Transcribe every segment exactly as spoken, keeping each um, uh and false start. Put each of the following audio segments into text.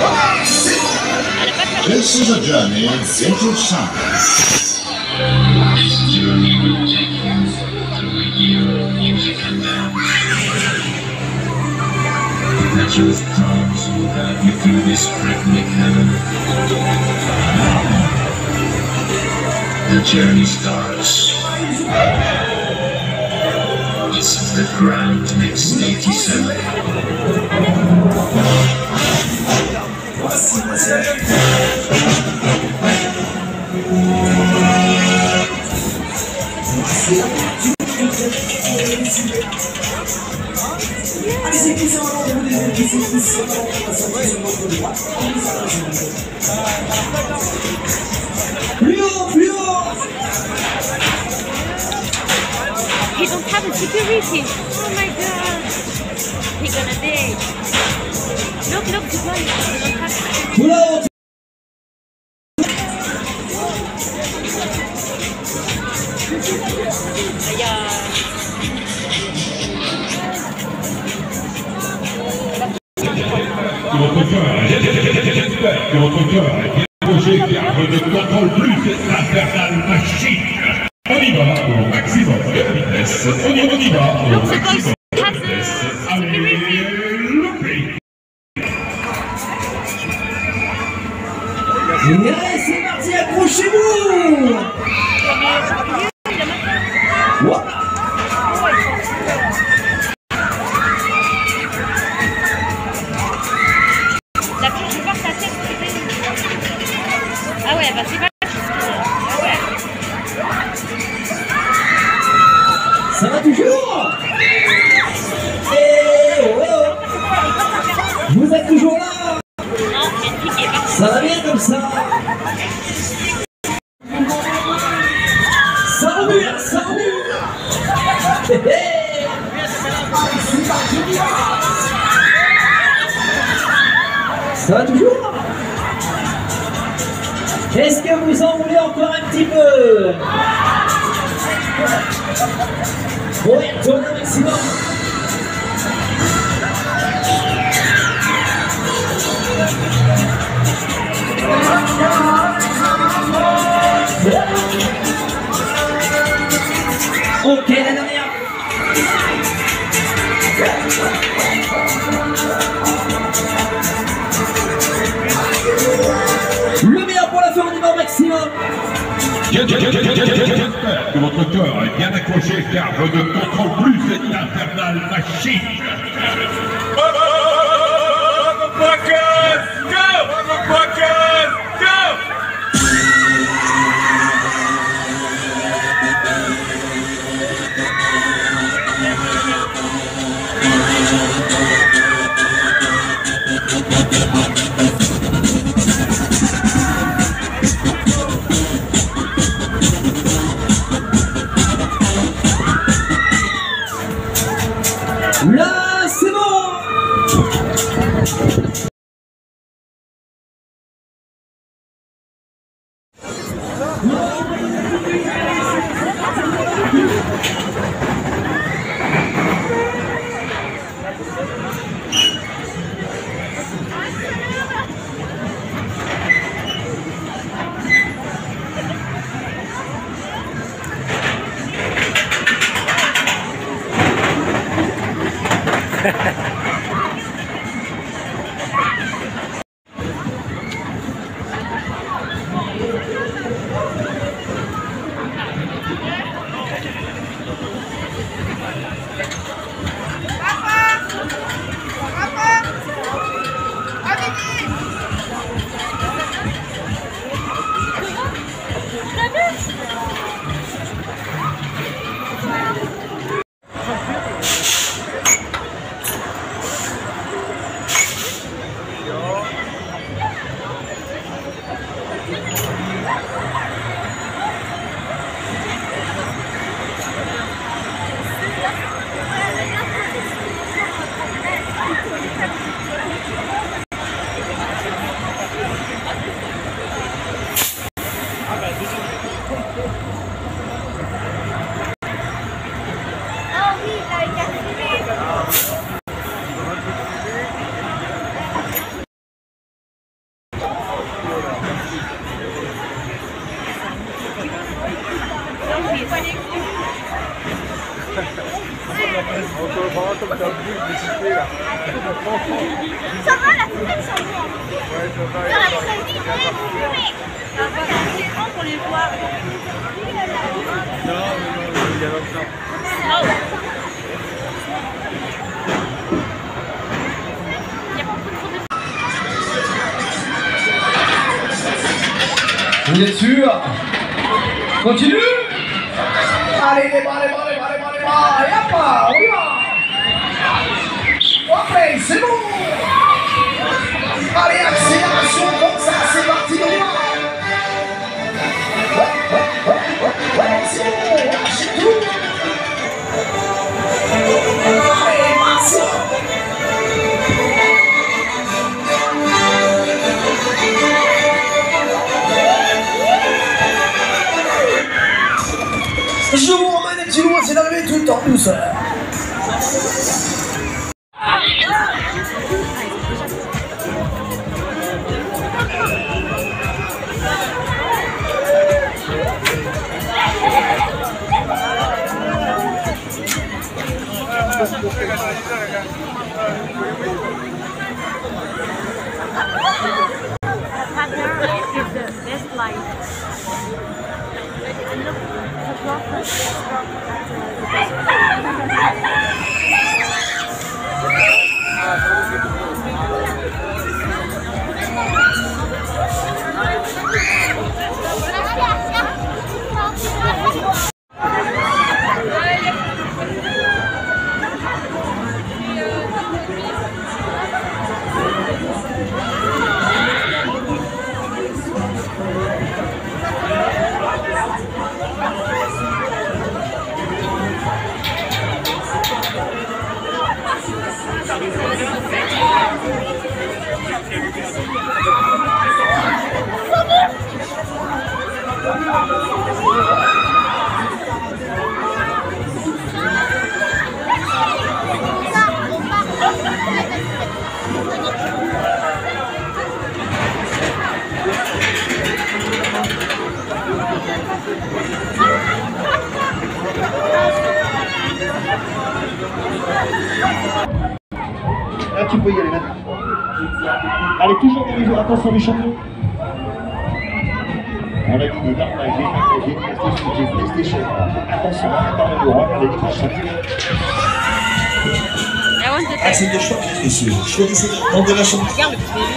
This is a journey into science. This journey will take you through a year of music and dance. The natural stars will guide you through this rhythmic heaven. The journey starts. It's the grand mix eighty-seven. He don't have a security. Oh my god. He gonna die. Look, look, the boy. He don't have security. Votre cœur, j'espère que votre cœur est bien logé car je ne contrôle plus cette infernale machine. On y va au maximum de vitesse. On y, on y va au maximum de vitesse. Allez, loupé. Allez, c'est parti, accrochez-vous. Wow. Ah ouais, bah c'est pas ah ouais. Ça va toujours. Eh oh, oh. Vous êtes toujours là. Ça va bien comme ça. Ça remue, ça remue. Hey, hey. Ça va toujours. Est-ce que vous en voulez encore un petit peu? Bon, et retournez au maximum. Ok, la dernière. Le meilleur pour la fin, on y va au maximum. J'espère que votre cœur est bien accroché car je ne contrôle plus cette infernale machine. Motherfuckers, go! Motherfuckers, go! Là, c'est bon. Ça va, la fumée, ils sont bons. Dans la fumée, il faut fumer. Ça va, c'est grand pour les voir. Non, non, il y a longtemps. Oh. Vous êtes sûr? Continue. Allez, les bas, les bas, les bas, les bas, les bas. Et hop, on y va. Ok, c'est bon. Allez, accélération, comme ça, c'est parti, on y va. Ouais, ouais, ouais, ouais, ouais, c'est bon, lâchez tout. Allez, maximum. Je vous emmène les petits loups, c'est d'arriver tout le temps, douceur. Là, tu peux y aller maintenant. Allez, toujours dans les jours, attention les champions. On a dit des dark j'ai des PlayStation. Attention, attends le roi, regardez les prochains. Ah, c'est des chocs, messieurs. Choisissez dans de la chambre. Regarde le petit bébé.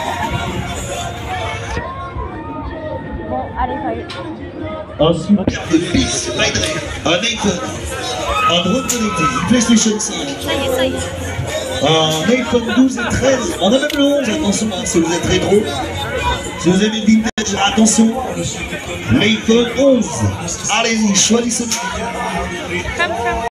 Bon, allez, ça y est. Ensuite, de Pix, un iPhone, un drone connecté, une PlayStation cinq. Ça y est, ça y est. Un iPhone douze et treize, on a même le onze, attention hein, si vous êtes rétro. Si vous aimez le vintage, attention, l'iPhone onze. Allez-y, choisissez.